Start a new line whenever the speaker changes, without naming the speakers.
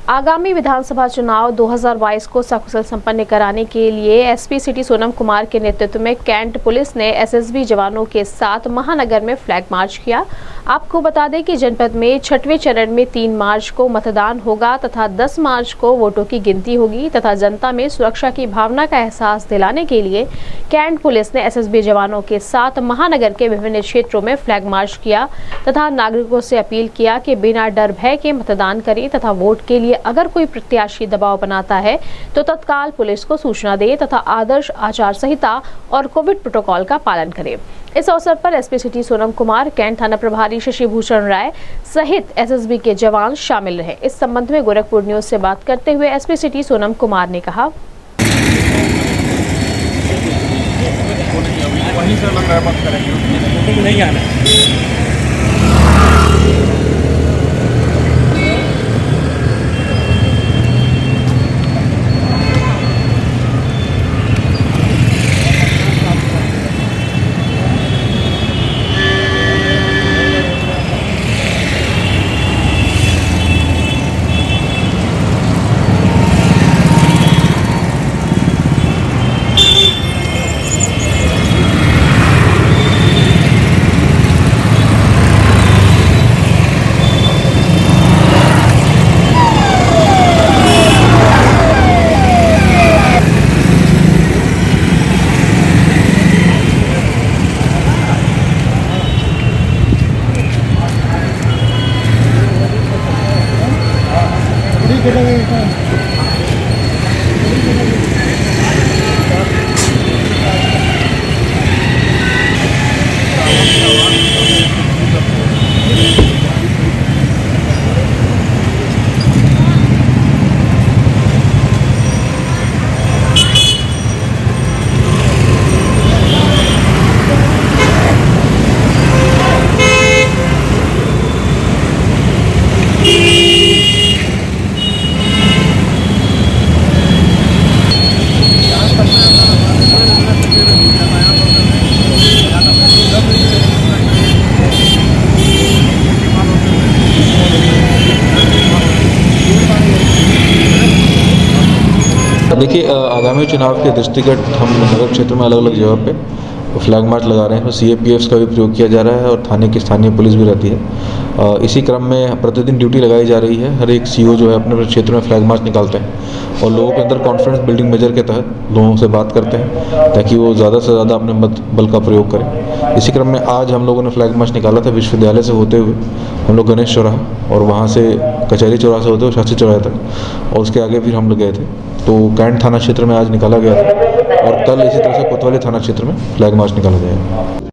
आगामी विधानसभा चुनाव 2022 को सकुशल संपन्न कराने के लिए एसपी सिटी सोनम कुमार के नेतृत्व में कैंट पुलिस ने एसएसबी जवानों के साथ महानगर में फ्लैग मार्च किया। आपको बता दें कि जनपद में 6वें चरण में 3 मार्च को मतदान होगा तथा 10 मार्च को वोटों की गिनती होगी तथा जनता में सुरक्षा की भावना का एहसास दिलाने के लिए कैंट पुलिस ने एसएसबी जवानों के साथ महानगर के विभिन्न क्षेत्रों में फ्लैग मार्च किया तथा नागरिकों से अपील किया कि बिना डर भय के मतदान करें तथा वोट के लिए अगर कोई प्रत्याशी दबाव बनाता है तो तत्काल पुलिस को सूचना दे तथा आदर्श आचार संहिता और कोविड प्रोटोकॉल का पालन करे। इस अवसर पर SP city Sonam Kumar, cantt थाना प्रभारी शशि भूषण राय सहित एसएसबी के जवान शामिल रहे। इस संबंध में गोरखपुर न्यूज से बात करते हुए एसपी सिटी सोनम कुमार ने कहा,
वहीं से लग रहा है बंद करेंगे, नहीं आना।
देखिए, आगामी चुनाव के दृष्टिगत हम नगर क्षेत्र में अलग अलग जगह पे फ्लैग मार्च लगा रहे हैं। सीएपीएफ का भी प्रयोग किया जा रहा है और थाने की स्थानीय पुलिस भी रहती है। इसी क्रम में प्रतिदिन ड्यूटी लगाई जा रही है। हर एक सीओ जो है अपने अपने क्षेत्र में फ्लैग मार्च निकालते हैं और लोगों के अंदर कॉन्फिडेंस बिल्डिंग मेजर के तहत लोगों से बात करते हैं ताकि वो ज़्यादा से ज़्यादा अपने बल का प्रयोग करें। इसी क्रम में आज हम लोगों ने फ्लैग मार्च निकाला था विश्वविद्यालय से होते हुए हम लोग गणेश चौराहा और वहाँ से कचहरी चौराहा से होते हुए शास्त्री चौराहे तक और उसके आगे फिर हम लोग गए थे। तो कैंट थाना क्षेत्र में आज निकाला गया था और कल इसी तरह से कोतवाली थाना क्षेत्र में फ्लैग मार्च निकाला जाएगा।